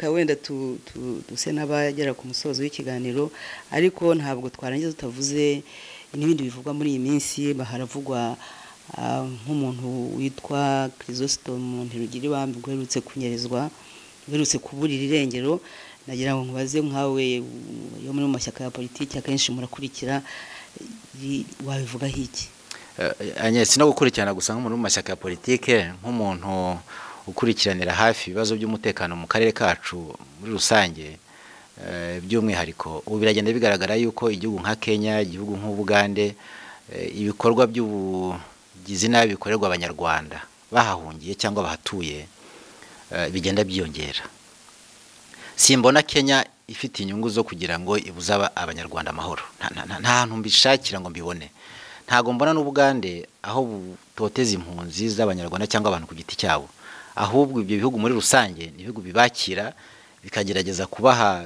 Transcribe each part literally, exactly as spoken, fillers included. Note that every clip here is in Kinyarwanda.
reka wenda duse n'abagera ku musozo w'ikiganiro, ariko ntabwo twarangiza tutavuze n'ibindi bivugwa muri iyi minsi. Baharavugwa nk'umuntu witwa Chrysostome Ntirugiribambe uherutse kunyerezwa, uherutse kuburira irengero. Nagira ngo nkubaze nkawe yo muri mu mashyaka ya politiki akenshi murakurikira, wabivugaho iki? Agnes, no gukurikirana gusa nk'umuntu mu mashyaka ya politike, nk'umuntu ukurikiranira hafi ibibazo by'umutekano mu karere kacu muri rusange, by'umwihariko ubu biragenda bigaragara yuko igihugu nka Kenya, igihugu nk'Ubugande, ibikorwa by'ubugizi nabi bikorerwa abanyarwanda bahahungiye cyangwa bahatuye bigenda byiyongera. Simbona Kenya ifite inyungu zo kugira ngo ibuze abanyarwanda amahoro, nta hantu mbishakira ngo mbibone. Ntago mbona n'Ubugande aho butoteza impunzi z'abanyarwanda cyangwa abantu ku giti cyabo, ahubwo ibyo bihugu muri rusange ni ibihugu bibakira bikagerageza kubaha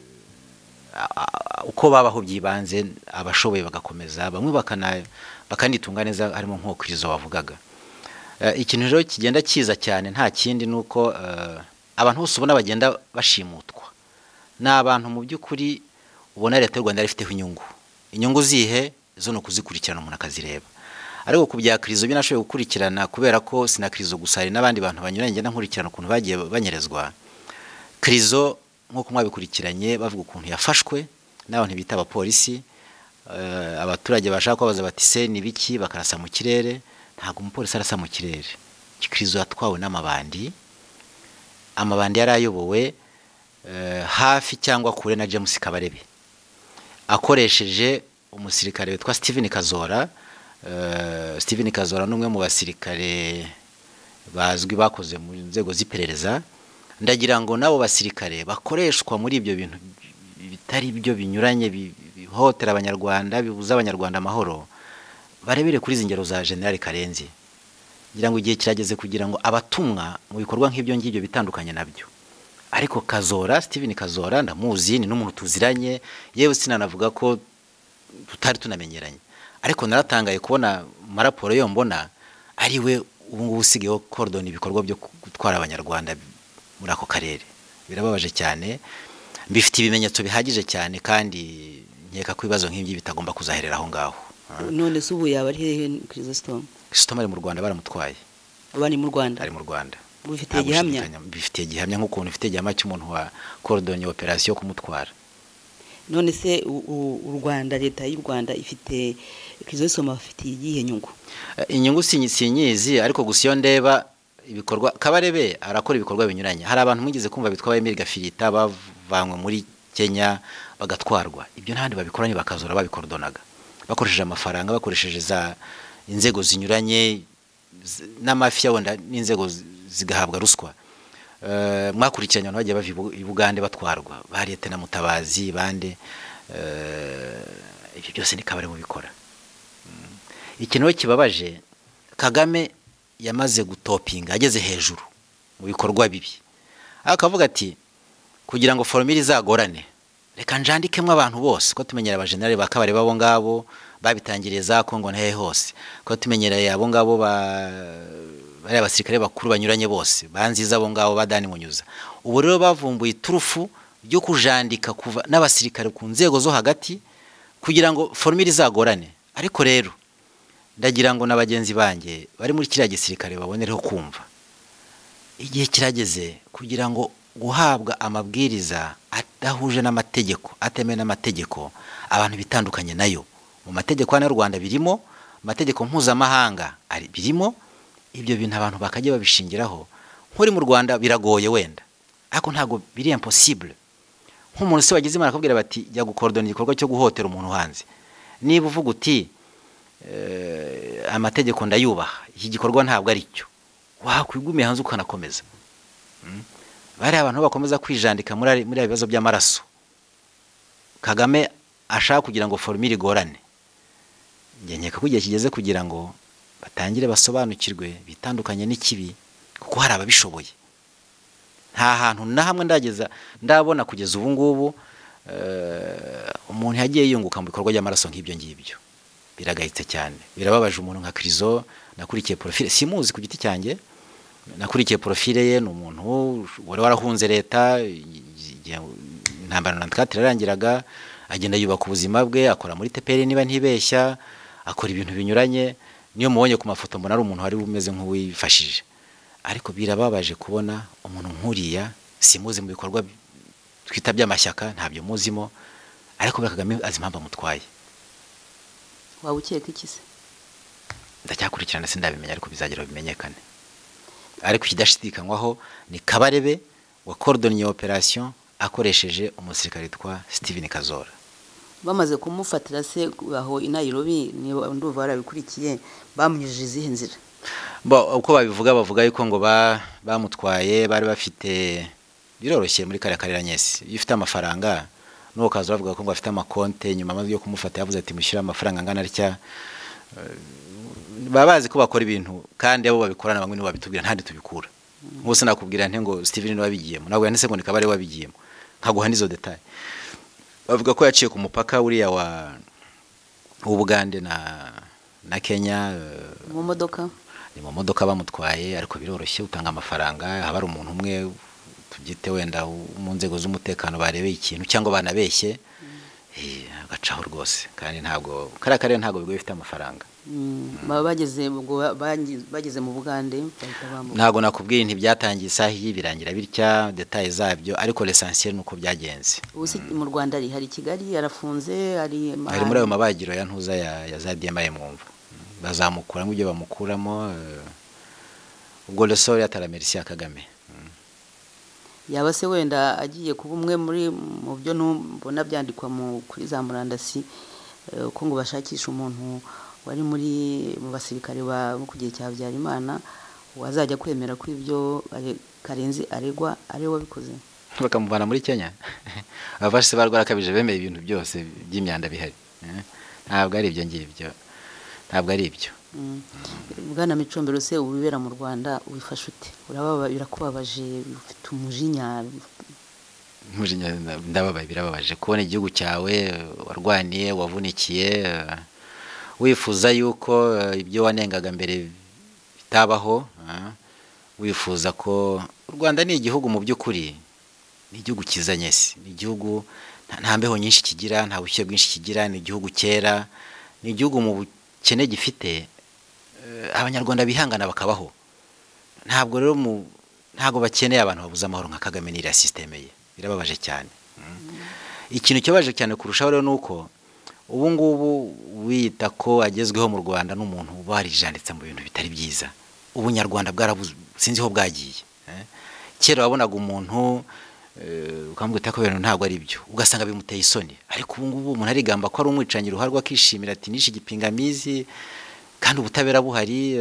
uko babaho byibanze, abashoboye bagakomeza, bamwe bakana bakanitunga neza, harimo nko Krizo wavugaga. Ikintu rero kigenda kiza cyane nta kindi nuko abantu bose ubona bagenda bashimutwa n'abantu mu by'ukuri ubona leta y'u Rwanda ifiteho inyungu. Inyungu zihe zo no kuzikurikirana umuntu akazireba. Ariko ku bya Krizo binashoboye gukurikirana kubera ko sina Krizo gusa hari n'abandi bantu banyuranye ngenda nkurikirana ukuntu bagiye banyerezwa. Krizo nko kumwabikurikiranye bavuga ukuntu yafashwe n'abantu bita abapolisi, abaturage bashaka kubaza bati se ni biki, bakarasa mu kirere. Ntago umupolisi arasa mu kirere. Krizo yatwawe n'amabandi, amabandi yarayobowe hafi cyangwa kure na James Kabarebe, akoresheje umusirikare witwa Steven Kazora. Steven Kazora n'umwe mu basirikare bazwi bakoze mu nzego z'iperereza. Ndagira ngo nabo basirikare bakoreshwa muri ibyo bintu bitari byo binyuranye bihotera abanyarwanda, bibuza abanyarwanda amahoro, barebere kuri zingero za General Karenzi. Ngira ngo igihe kirageze kugira ngo abatumwa mu bikorwa nk'ibyo ngibyo bitandukanye nabyo. Ariko Kazora, Steven Kazora ndamuzi, ni n'umuntu tuziranye, yewe sinanavuga ko tutari tunamenyeranye. Ariko naratangaye kubona maraporo yo mbona ari we ubu ngubu usigayeho cordon ibikorwa byo gutwara abanyarwanda muri ako karere. Birababaje cyane, mbifite ibimenyetso bihagije cyane, kandi nkeka ko ibibazo nk'ibyo bitagomba kuzaherera aho ngaho. None se ubu yaba ari hehe Chrysostome? Chrysostome ari mu Rwanda, baramutwaye. Abani mu Rwanda? Ari mu Rwanda. Bifite gihamya? Bifite gihamya nk'ukuntu ufite gihamya cy'umuntu wa cordon operation kumutwara. None se u Rwanda, leta y'u Rwanda ifite Chrysostome afite iyihe nyungu? Inyungu sinyizi, ariko gusa iyo ndeba ibikorwa Kabarebe arakora ibikorwa binyuranye. Hari abantu mwigize kumva bitwa Emile Gafirita bavanywe muri Kenya bagatwarwa. Ibyo ntandi babikoranye bakazora babikordonaga, bakoresheje amafaranga, bakoresheje za inzego zinyuranye n'amafia wenda n'inzego zigahabwa ruswa. Uh, mwakurikiranye abantu bagiye bava i Bugande batwarwa, bari leta na Mutabazi bande, uh, ibyo byose ni Kabare mu bikora. Mm. Ikintu kibabaje, Kagame yamaze gutopinga, ageze hejuru mu bikorwa bibi. Akavuga ati kugira ngo formule izagorane, reka njandikemo abantu bose ko tumenyera aba general ba Kabare babo ngabo babitangiriye za Kongo na he hose, ko tumenyereye abo ngabo ba bari abasirikare bakuru banyuranye bose banziza abo ngabo badani munyuza. Ubu rero bavumbuye turufu byo kujandika kuva n'abasirikare ku nzego zo hagati kugira ngo formule izagorane. Ariko rero ndagira ngo nabagenzi banjye bari muri kiriya gisirikare babonereho kumva igihe kirageze kugira ngo guhabwa amabwiriza adahuje n'amategeko, atemeye n'amategeko, abantu bitandukanye nayo. Mu mategeko y'u Rwanda birimo, amategeko mpuzamahanga ari birimo. Ibyo bintu abantu bakajye babishingiraho. Nkuri mu Rwanda biragoye wenda, ariko ntago biri impossible. Nk'umuntu se wagize imana akabwira bati jya gukordona igikorwa cyo guhotera umuntu hanze, niba uvuga uti eh, amategeko ndayubaha, iki gikorwa ntabwo ari cyo, wakwigumiye hanze ukanakomeza. hmm? Bari abantu bakomeza kwijandika muri muri ibibazo by'amaraso. Kagame ashaka kugira ngo formule igorane. Ngenyeka kugiye kigeze kugira ngo batangire basobanukirwe bitandukanye n'ikibi, kuko hari ababishoboye. Nta hantu na hamwe ndageza ndabona kugeza ubu ngubu uh, umuntu yagiye yunguka mu bikorwa by'amaraso nk'ibyo ngibyo. Biragayitse cyane, birababaje. Umuntu nka Krizo nakurikiye profile, simuzi ku giti cyanjye, nakurikiye profile ye ni umuntu wari warahunze leta intambara na ntwatira yarangiraga agenda yubaka ubuzima bwe akora muri T P R niba ntibeshya akora ibintu binyuranye niyo mubonye ku mafoto mbona ari umuntu wari umeze nk'uwifashije ariko birababaje kubona umuntu nkuriya simuze mu bikorwa twita by'amashyaka ntabyo muzimo ariko Kagame azimpamba mutwaye waba ukeka iki se ndacyakurikirana sindabimenya ariko bizagera bimenyekane ariko ikidashidikanywaho ni Kabarebe wa coordonné operation akoresheje umusirikare witwa Steven Kazora bamaze kumufatira se aho i Nairobi niba ndumva barabikurikiye bamunyujije izihe nzira bo uko babivuga bavuga yuko ngo ba bamutwaye bari bafite biroroshye muri kare karera Nyesi ifite amafaranga nuko Kazora avuga ko ngo afite amakonte nyuma amaze yo kumufata yavuze ati mushyira amafaranga angana atya babazi ko bakora ibintu kandi abo babikorana bamwe nibo babitubwira ntandi tubikura bose nakubwira nte ngo Steven wabigiyemo nabwo yanese ngo nikabare wabigiyemo nkaguha nizo detail bavuga ko yaciye ku mupaka uriya wa ubugande na na Kenya mu modoka ni mu modoka bamutwaye ariko biroroshye utanga amafaranga haba ari umuntu umwe tubyite wenda mu nzego z'umutekano barebeye ikintu cyangwa banabeshye eh agacaho rwose kandi ntabwo karakare ntabwo bigo bifite amafaranga baba bageze ngo bageze mu Bugande ntago nakubwiye ntibyatangiye isaha yibirangira bitya details zabyo ariko l'essentiel nuko byagenze ubusi mu Rwanda ari hari Kigali yarafunze ari ari muri ayo mabagiro ya ntuza ya ya Zadiema mwumva bazamukura ngibyo bamukuramo ubwo le sort yatara Merci ya Kagame yaba se wenda agiye kuba umwe muri mu byo nubona byandikwa mu kuri za murandasi ko ngo bashakisha umuntu wari muri mu basirikare ba kugiye cya Habyarimana wazajya kwemera ko ibyo Karenzi aregwa ari we wabikoze bakamuvana muri Kenya abashise barwara kabije bemeye ibintu byose by'imyanda bihari ntabwo ari ibyo ngibyo ntabwo ari ibyo Bwana Micombero se ubibera mu Rwanda wifasha ute urababa birakubabaje ufite umujinya umujinya ndababaye birababaje kubona igihugu cyawe warwaniye wavunikiye wifuza yuko ibyo wanengaga mbere bitabaho wifuza ko u Rwanda ni igihugu mu by'ukuri ni igihugu kizanye se ni igihugu nta mbeho nyinshi kigira nta bushyuhe bwinshi kigira ni igihugu cyera ni igihugu mu bukene gifite abanyarwanda bihangana bakabaho ntabwo rero mu ntago bakeneye abantu babuza amahoro nka Kagame n'ira systeme ye birababaje cyane ikintu cyabaje cyane kurushaho rero nuko ubu ngubu wita ko agezweho mu Rwanda n'umuntu barijanditse mu bintu bitari byiza ubunyarwanda bwarabuze sinzi ho bwagiye kera wabonaga umuntu ukambwita ko ibintu ntabwo ari byo ugasanga bimuteye isoni ariko ubu ngubu umuntu arigamba ko ari umwicanyi ruharwa akishimira ati nishi gipingamizi kandi ubutabera buhari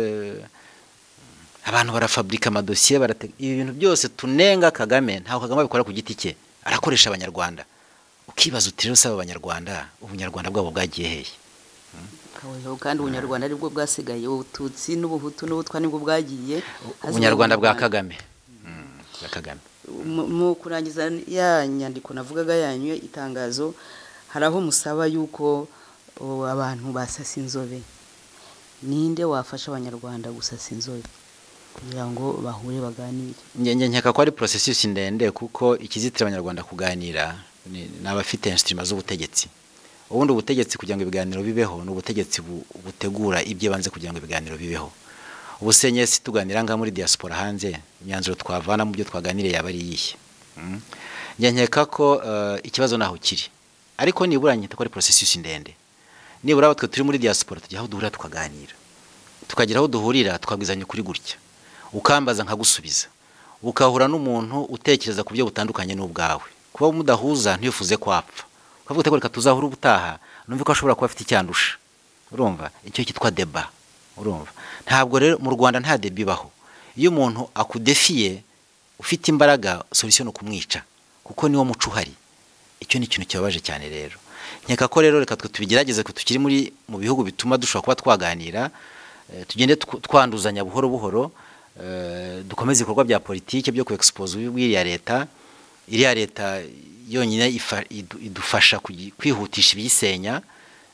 abantu barafabrika amadosiye baratega ibintu byose tunenga Kagame ntaho Kagame abikora ku giti cye arakoresha abanyarwanda ukibaza uti rero saba abanyarwanda ubunyarwanda bwabo bwagiye hehe kaweho kandi ubunyarwanda aribwo bwasigaye ubututsi n'ubuhutu n'ubutwa nibwo bwagiye ubunyarwanda bwa Kagame bwa Kagame mu kurangiza ya nyandiko navugaga yanyu itangazo haraho musaba yuko abantu basasa inzobe ninde wafasha abanyarwanda gusasa inzobe kugira ngo bahure baganire nyenye nkeka ko ari processus ndende kuko ikizitira abanyarwanda kuganira n'abafite instrument z'ubutegetsi ubundi ubutegetsi kugira ngo ibiganiro bibeho n'ubutegetsi butegura ibyo banze kugira ngo ibiganiro bibeho ubusenyesi tuganira nga muri diaspora hanze imyanzuro twavana mu byo twaganiriye yabari yihe nyenyeka ko ikibazo naho kiri ariko nibura nyita ko ari processus ndende nibura abatwe turi muri diaspora tujya aho duhurira tukaganira tukagira aho duhurira twabwizanye kuri gutya ukambaza nkagusubiza ukahura n'umuntu utekereza ku byo butandukanye n'ubwawe kuba mudahuza ntifuze kwapfa ukavuga ko reka tuzahura ubutaha numve ko ashobora kuba afite icyandusha urumva icyo kitwa deba urumva ntabwo rero mu Rwanda nta deba ibaho iyo umuntu akudefiye ufite imbaraga solution no kumwica kuko niwo muco uhari icyo ni ikintu cyabaje cyane rero nkeka ko rero reka twe tubigerageze ko tukiri muri mu bihugu bituma dushobora kuba twaganira tugende twanduzanya buhoro buhoro dukomeze ibikorwa bya politike byo ku expose ubwiriya leta iriya leta yonyine idufasha kwihutisha ibisenya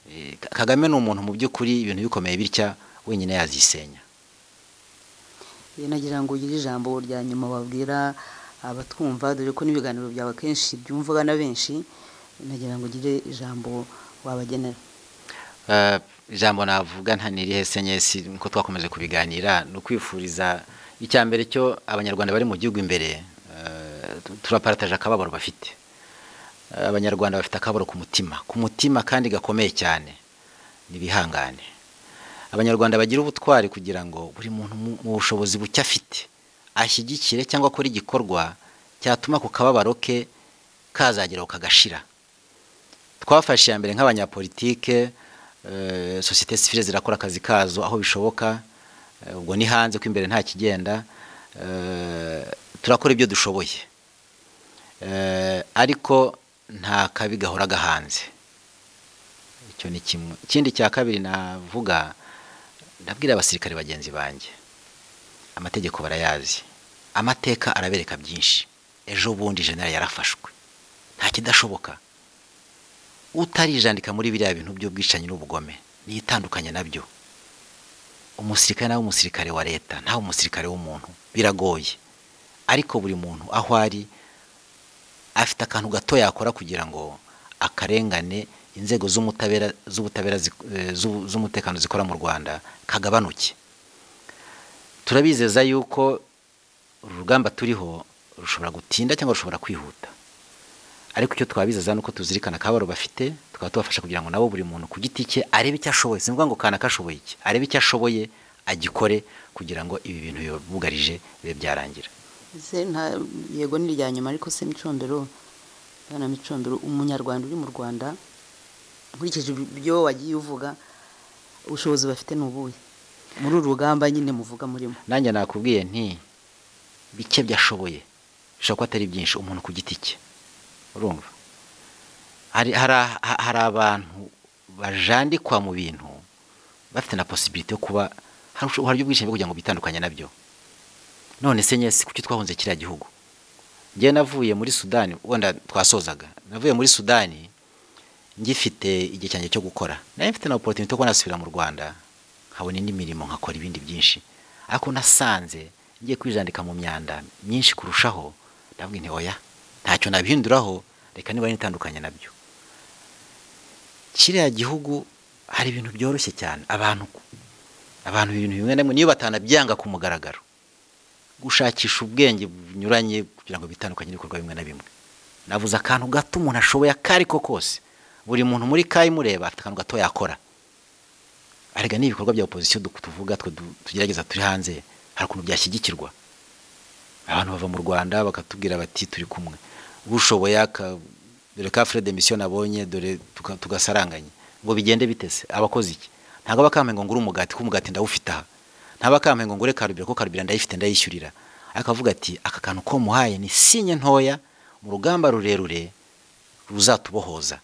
Kagame ni umuntu mu by'ukuri ibintu bikomeye bitya wenyine yazisenya nagira ngo ugire ijambo rya nyuma wabwira abatwumva, dore ko n'ibiganiro byawe kenshi byumvaga na benshi, nagira ngo ugire ijambo wabagenera. Ijambo navuga nta nirihe senyesi nko twakomeje kubiganira no kwifuriza icya mbere cyo abanyarwanda bari mu gihugu imbere, turaparataje akababaro bafite. Abanyarwanda bafite akababaro ku mutima ku mutima kandi gakomeye cyane, nibihangane. Abanyarwanda bagira ubutwari kugira ngo buri muntu mu bushobozi bucya afite ashyigikire cyangwa akora igikorwa cyatuma ku kababaro ke kazageraho kagashira. Twafashe ya mbere nk'abanyapolitike, societe civile zirakora akazi kazo aho bishoboka, ubwo ni hanze ko imbere nta kigenda, turakora ibyo dushoboye, ariko nta kabi gahora gahanze. Icyo ni kimwe. Ikindi cya kabiri navuga, ndabwira abasirikare bagenzi banjye, amategeko barayazi, amateka arabereka byinshi. Ejo bundi general yarafashwe, nta kidashoboka. Utarijandika muri biriya bintu by'ubwicanyi n'ubugome nitandukanye nabyo. Umusirikare nawe umusirikare wa leta, nta umusirikare w'umuntu, biragoye. Ariko buri muntu aho ari afite akantu gato yakora kugira ngo akarengane inzego z'umutabera z'ubutabera z'umutekano zikora mu Rwanda kagabanuke. Turabizeza yuko urugamba turiho rushobora gutinda cyangwa rushobora kwihuta, ariko icyo twabizeza nuko tuzirikana akabaro bafite, tukaba tubafasha kugira ngo nabo buri muntu ku giti cye arebe icyo ashoboye. Simvuga ngo kana kashoboye iki, arebe icyo ashoboye agikore kugira ngo ibi bintu bibugarije bibe byarangira. Se nta yego ni rya nyuma, ariko se Micombero, bana Micombero, umunyarwanda uri mu Rwanda nkurikije ibyo wagiye uvuga, ubushobozi bafite n'ubuye muri uru rugamba nyine muvuga murimo? Nanjye nakubwiye nti bike byashoboye, bishobora atari byinshi umuntu ku giti cye. Urumva hari hari abantu bajandikwa mu bintu bafite na possibility yo kuba hari ubwishingizi kugira ngo bitandukanye nabyo. None se nyese kuki twahunze kiriya gihugu? Ngiye navuye muri Sudani, wenda twasozaga, navuye muri Sudani ngifite igihe cyanjye cyo gukora, naye mfite na opportunity ko nasubira mu Rwanda nkabona indi mirimo nkakora ibindi byinshi, ariko nasanze ngiye kwijandika mu myanda myinshi kurushaho. Ndabwira nti oya, ntacyo nabihinduraho, reka niba nitandukanye nabyo. Kiriya gihugu hari ibintu byoroshye cyane, abantu abantu ibintu bimwe namwe niyo batanabyanga ku mugaragaro, gushakisha ubwenge bunyuranye kugira ngo bitandukanye n'ibikorwa bimwe na bimwe. Navuze akantu gato umuntu ashoboye akariko kose, buri muntu muri kayi mureba afite akantu gato yakora. Arega n'ibikorwa bya opposition tuvuga twe tugerageza turi hanze, hari ukuntu byashyigikirwa. Abantu bava mu Rwanda bakatubwira bati turi kumwe, ushoboye aka dore ka Fred Mission nabonye dore tugasaranganye, ngo bigende bitese abakozi iki. Ntago bakampengo ngura umugati ku mugati ndawufite aha, ntabakampengo ngure karubira ko karubira ndayifite ndayishyurira. Akavuga ati aka kantu ko muhaye ni sinye ntoya mu rugamba rurerure ruzatubohoza.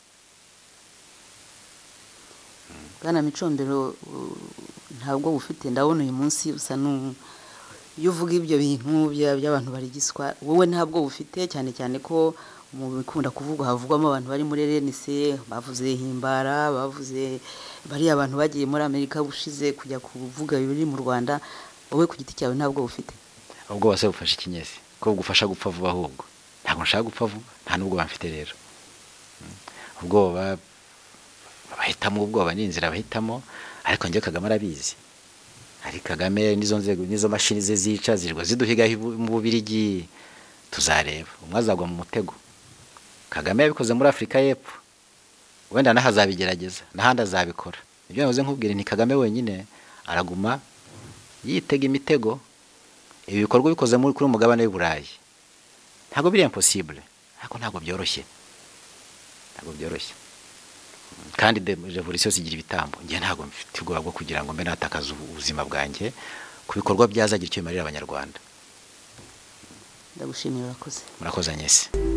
Bwana Micombero, ntabwo ufite, ndabona uyu munsi usa nu iyo uvuga ibyo bintu by'abantu barigiswa, wowe ntabwo ufite, cyane cyane ko mu bikunda kuvugwa havugwamo abantu bari muri R N C, bavuze Himbara, bavuze bari abantu bagiye muri Amerika bushize kujya kuvuga biri mu Rwanda. Wowe ku giti cyawe ntabwo ufite? Ubwo wase ufasha ikinyesi ko gufasha gupfa vuba, ahubwo ntabwo nshaka gupfa vuba, nta nubwo bamfite rero. Ubwo bahitamo ubwoba n'inzira bahitamo, ariko njye Kagame arabizi. Ari Kagame nizo nzego nizo mashini ze zica zirwa ziduhiga mu Bubirigi, tuzareba umwe azagwa mu mutego. Kagame yabikoze muri Afrika y'Epfo, wenda nahazabigerageza nahandi azabikora. Ibyo navuze nkubwire nti Kagame wenyine araguma yitega imitego. Ibi bikorwa bikoze muri kuri umugabane w'Iburayi ntago biri impossible, ariko ntago byoroshye, ntago byoroshye. Kandi de revolution zigira ibitambo, ngiye ntago mfite ubwoba bwo kugira ngo mbe natakaza ubuzima bwanjye ku bikorwa byazagira icyo bimarira abanyarwanda. Ndagushimira, urakoze. Murakoze Nyese.